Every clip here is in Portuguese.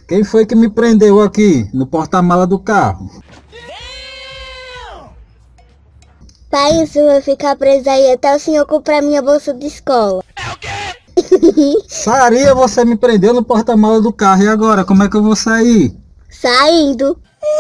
Quem foi que me prendeu aqui no porta-mala do carro? Pai, o senhor vai ficar preso aí até o senhor comprar minha bolsa de escola. É o quê? Saria, você me prendeu no porta-mala do carro. E agora, como é que eu vou sair? Saindo.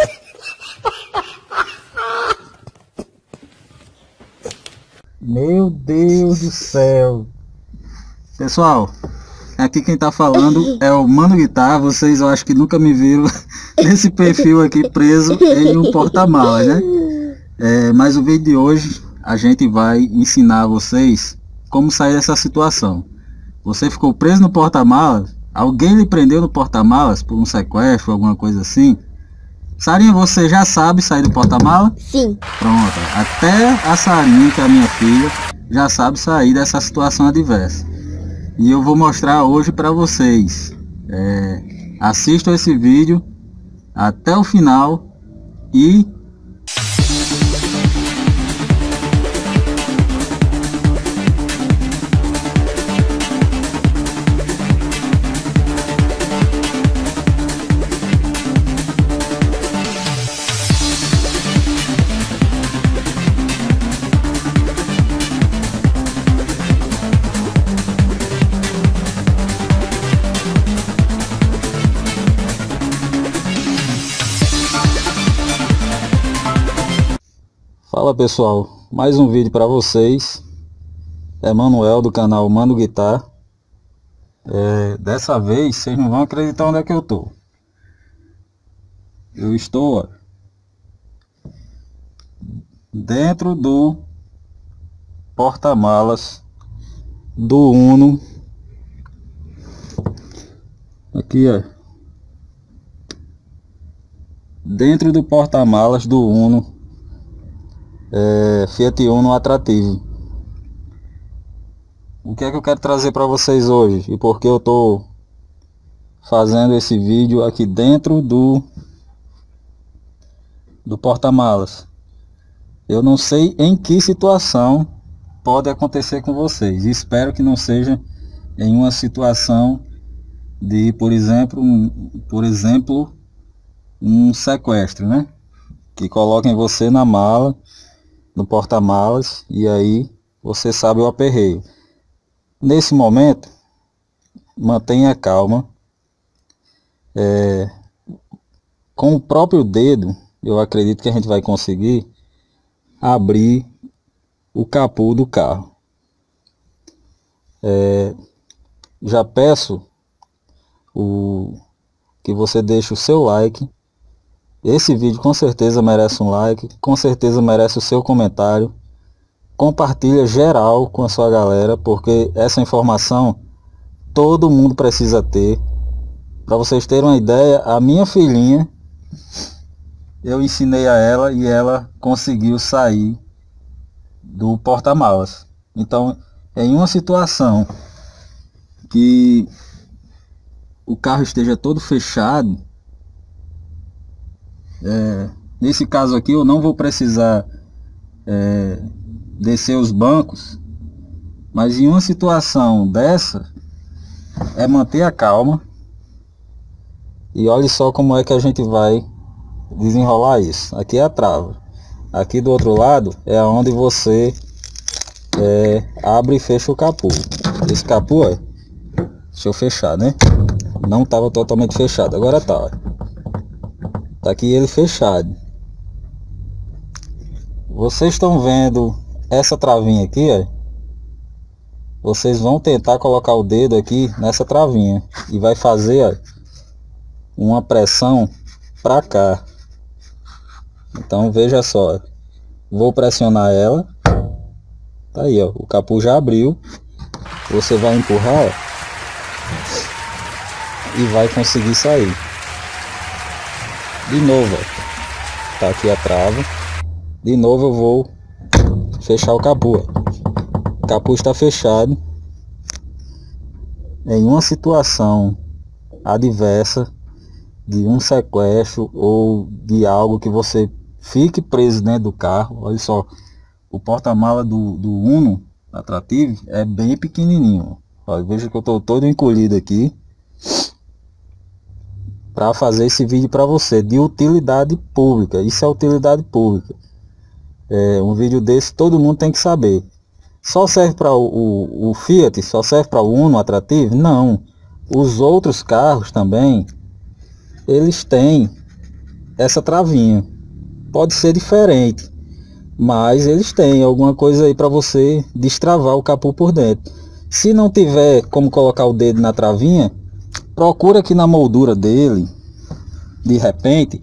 Meu Deus do céu. Pessoal, aqui quem tá falando é o Mano Guitar. Vocês eu acho que nunca me viram nesse perfil aqui preso em um porta-malas, né? Mas o vídeo de hoje a gente vai ensinar vocês como sair dessa situação. Você ficou preso no porta-malas, alguém lhe prendeu no porta-malas por um sequestro, alguma coisa assim. Sarinha, você já sabe sair do porta-malas? Sim. Pronto, até a Sarinha, que é a minha filha, já sabe sair dessa situação adversa. E eu vou mostrar hoje para vocês. Assistam esse vídeo até o final e Fala pessoal, mais um vídeo para vocês. É Manuel do canal Mano Guitar. Dessa vez vocês não vão acreditar onde é que eu tô. Eu estou dentro do porta-malas do Uno. Aqui dentro do porta-malas do Uno. Fiat Uno atrativo. O que é que eu quero trazer para vocês hoje e por que eu tô fazendo esse vídeo aqui dentro do porta-malas? Eu não sei em que situação pode acontecer com vocês. Espero que não seja em uma situação de, por exemplo, um sequestro, né? Que coloquem você na mala, no porta-malas, e aí você sabe o aperreio. Nesse momento, mantenha calma. Com o próprio dedo, eu acredito que a gente vai conseguir abrir o capô do carro. Já peço que você deixe o seu like. Esse vídeo com certeza merece um like, com certeza merece o seu comentário. Compartilha geral com a sua galera, porque essa informação todo mundo precisa ter. Para vocês terem uma ideia, a minha filhinha, eu ensinei a ela e ela conseguiu sair do porta-malas. Então, em uma situação que o carro esteja todo fechado, nesse caso aqui eu não vou precisar descer os bancos, mas em uma situação dessa é manter a calma. E olhe só como é que a gente vai desenrolar isso. Aqui é a trava, aqui do outro lado é onde você abre e fecha o capô. Esse capô deixa eu fechar, né? Não estava totalmente fechado, agora tá. Tá aqui ele fechado. Vocês estão vendo essa travinha aqui, Vocês vão tentar colocar o dedo aqui nessa travinha e vai fazer uma pressão para cá. Então veja só, vou pressionar ela. Tá aí, o capô já abriu. Você vai empurrar e vai conseguir sair. De novo, tá aqui a trava. De novo eu vou fechar o capô. O capô está fechado. Em uma situação adversa de um sequestro ou de algo que você fique preso dentro do carro, olha só, o porta-mala do Uno atrativo é bem pequenininho. Olha, veja que eu estou todo encolhido aqui. para fazer esse vídeo para você, de utilidade pública. Isso é utilidade pública. Um vídeo desse todo mundo tem que saber. Só serve para o Fiat? Só serve para o Uno atrativo? Não. Os outros carros também, eles têm essa travinha. Pode ser diferente, mas eles têm alguma coisa aí para você destravar o capô por dentro. Se não tiver como colocar o dedo na travinha, procura aqui na moldura dele, de repente,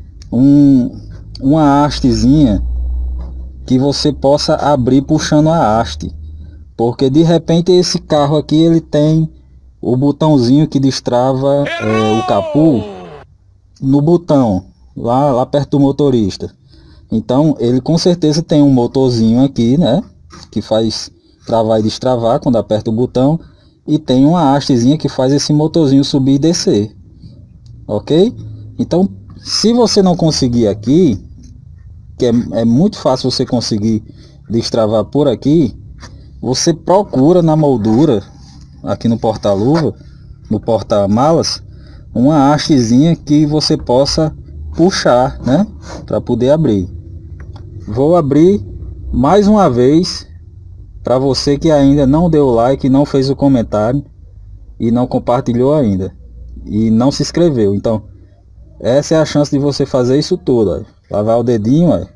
uma hastezinha que você possa abrir puxando a haste. Porque de repente esse carro aqui ele tem o botãozinho que destrava o capô no botão, lá perto do motorista. Então ele com certeza tem um motorzinho aqui, né, que faz travar e destravar quando aperta o botão, e tem uma hastezinha que faz esse motorzinho subir e descer, ok? Então se você não conseguir aqui, que é muito fácil você conseguir destravar por aqui, você procura na moldura aqui no porta-luva, no porta-malas, uma hastezinha que você possa puxar, né, para poder abrir. Vou abrir mais uma vez para você que ainda não deu like, não fez o comentário e não compartilhou ainda e não se inscreveu. Então essa é a chance de você fazer isso tudo, ó. Lavar o dedinho, ó.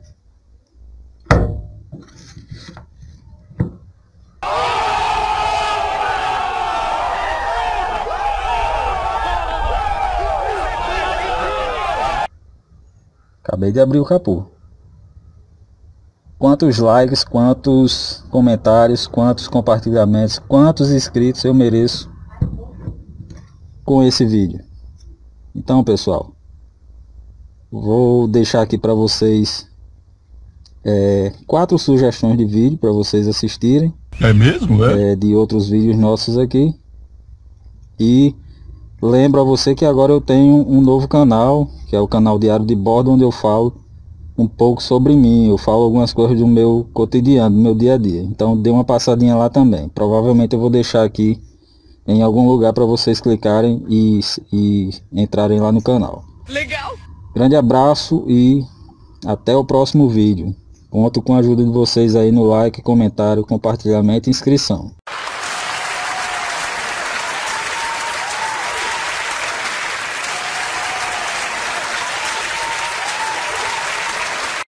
Acabei de abrir o capô. Quantos likes, quantos comentários, quantos compartilhamentos, quantos inscritos eu mereço com esse vídeo? Então, pessoal, vou deixar aqui para vocês 4 sugestões de vídeo para vocês assistirem. É mesmo? De outros vídeos nossos aqui. E lembro a você que agora eu tenho um novo canal, que é o canal Diário de Bordo, onde eu falo um pouco sobre mim, eu falo algumas coisas do meu cotidiano, do meu dia a dia. Então dê uma passadinha lá também. Provavelmente eu vou deixar aqui em algum lugar para vocês clicarem e entrarem lá no canal. Legal! Grande abraço e até o próximo vídeo. Conto com a ajuda de vocês aí no like, comentário, compartilhamento e inscrição.